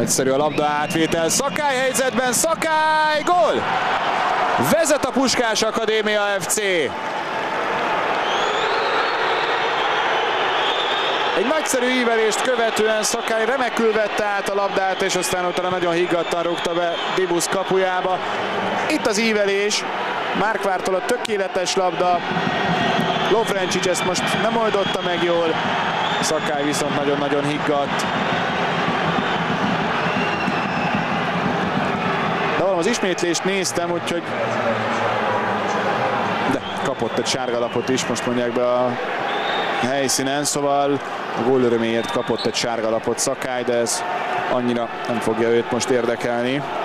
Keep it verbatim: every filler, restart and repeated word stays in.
Nagyszerű a labda átvétel, Szakály helyzetben, Szakály, gól! Vezet a Puskás Akadémia ef cé. Egy nagyszerű ívelést követően Szakály remekül vette át a labdát, és aztán utána nagyon higgadtan rúgta be Dibusz kapujába. Itt az ívelés, Márkvártól a tökéletes labda, Lovrencsics ezt most nem oldotta meg jól, Szakály viszont nagyon-nagyon higgadt. De valami az ismétlést néztem, úgyhogy... De kapott egy sárgalapot is, most mondják be a helyszínen, szóval a gól öröméért kapott egy sárgalapot Szakály, de ez annyira nem fogja őt most érdekelni.